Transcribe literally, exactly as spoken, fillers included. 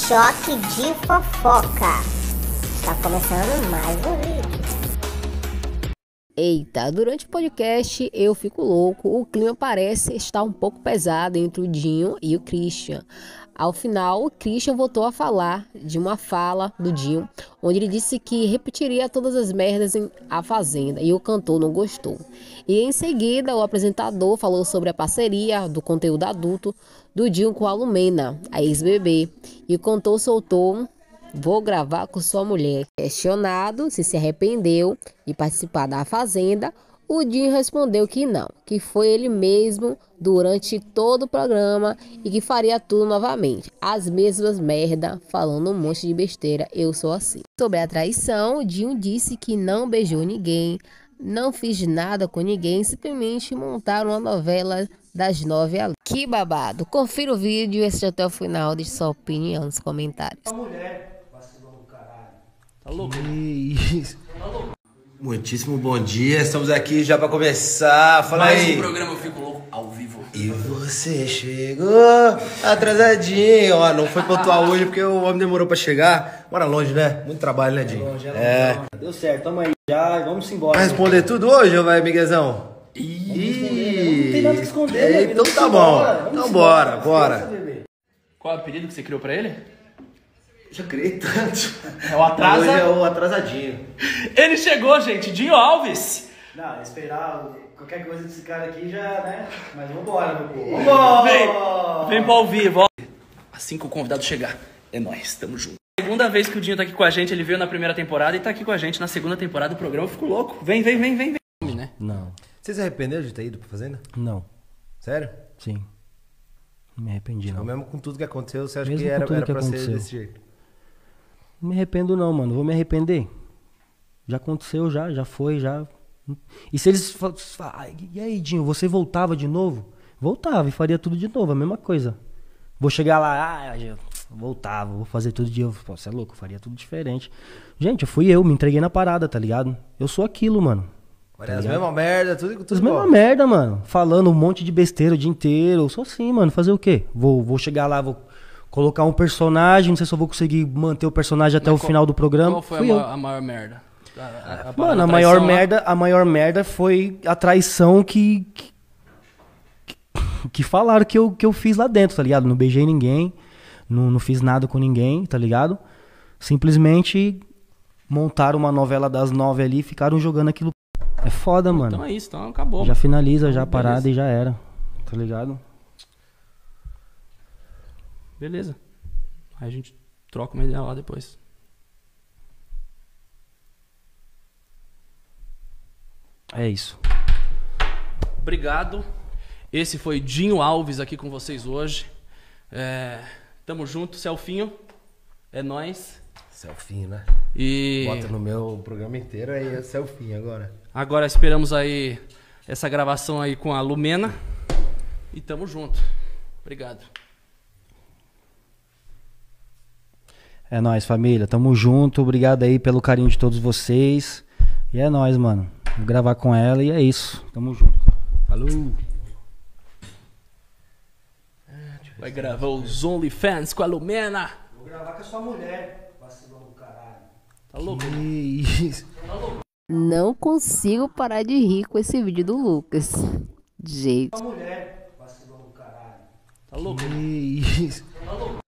Choque de fofoca. Está começando mais um vídeo. Eita, durante o podcast eu fico louco, o clima parece estar um pouco pesado entre o Dinho e o Christian. Ao final, o Christian voltou a falar de uma fala do Dinho, onde ele disse que repetiria todas as merdas em A Fazenda, e o cantor não gostou. E em seguida, o apresentador falou sobre a parceria do conteúdo adulto do Dinho com a Lumena, a ex-B B, e o cantor soltou: "Vou gravar com sua mulher". Questionado se se arrependeu de participar da Fazenda, o Dinho respondeu que não, que foi ele mesmo durante todo o programa e que faria tudo novamente. As mesmas merda, falando um monte de besteira, eu sou assim. Sobre a traição, o Dinho disse que não beijou ninguém, não fiz nada com ninguém, simplesmente montaram uma novela das nove ali. Que babado! Confira o vídeo e assista até o final, deixe sua opinião nos comentários. Tá louco? Que isso. Muitíssimo bom dia, estamos aqui já pra começar. Fala Mais aí. um programa Eu Fico Louco ao vivo. E você chegou atrasadinho, ó, não foi pontual hoje porque o homem demorou pra chegar. Mora longe, né? Muito trabalho, né, Dinho? Longe, É. longe. Deu certo, tamo aí já, vamos embora. Vai responder tudo hoje ou vai, Miguezão? Ih, não tem nada que esconder, É, né? então Vamos tá embora, bom. vamos Então embora. bora, bora. Esqueça, bebê. Qual é o apelido que você criou pra ele? Já criei tanto. É o Atrasa. Hoje é o atrasadinho. Ele chegou, gente, Dinho Alves. Não, esperar qualquer coisa desse cara aqui já, né? Mas vambora, meu povo. Vambora! Vem, vem pra ao vivo, ó. Assim que o convidado chegar, é nóis, tamo junto. Segunda vez que o Dinho tá aqui com a gente, ele veio na primeira temporada e tá aqui com a gente na segunda temporada do programa. Eu fico louco. Vem, vem, vem, vem, vem. Né? Não, Você se arrependeu de ter ido pra fazenda? não, Sério? sim. Não me arrependi, Ou não. mesmo com tudo que aconteceu, você acha Mesmo que com era, tudo era que pra ser aconteceu. desse jeito? Não me arrependo, não, mano. Vou me arrepender. Já aconteceu, já, já foi, já. E se eles fa- fa- ah, e aí, Dinho, você voltava de novo? Voltava e faria tudo de novo, a mesma coisa. Vou chegar lá, ah, eu voltava, vou fazer tudo de novo. Pô, você é louco, eu faria tudo diferente. Gente, eu fui eu, me entreguei na parada, tá ligado? Eu sou aquilo, mano. Olha, as mesmas merda, tudo, tudo As mesma igual. merda, mano. Falando um monte de besteira o dia inteiro. Eu sou assim, mano. Fazer o quê? Vou, vou chegar lá, vou colocar um personagem. Não sei se eu vou conseguir manter o personagem até Mas o qual- final do programa. Qual foi a Fui eu. maior, a maior merda? A, a, a, Mano, a a maior traição lá? merda, a maior merda foi a traição que, que que falaram que eu, que eu fiz lá dentro, tá ligado? Não beijei ninguém, não, não fiz nada com ninguém, tá ligado? Simplesmente montaram uma novela das nove ali e ficaram jogando aquilo. É foda, mano. Então é isso, então acabou. Já finaliza já a Beleza. parada e já era, tá ligado? Beleza. Aí a gente troca uma ideia lá depois. É isso. Obrigado. Esse foi Dinho Alves aqui com vocês hoje. É, tamo junto, Celfinho. É nóis. Selfie, né? E Bota no meu programa inteiro aí, é selfie agora. agora esperamos aí essa gravação aí com a Lumena. E tamo junto. Obrigado. É nóis, família. Tamo junto. Obrigado aí pelo carinho de todos vocês. E é nóis, mano. Vou gravar com ela e é isso. Tamo junto. Falou. Vai gravar os OnlyFans com a Lumena. Vou gravar com a sua mulher, vacilão do caralho. Tá louco? Que isso. Não consigo parar de rir com esse vídeo do Lucas. Jeito. Sua mulher, vacilão do caralho. Tá louco? Que isso.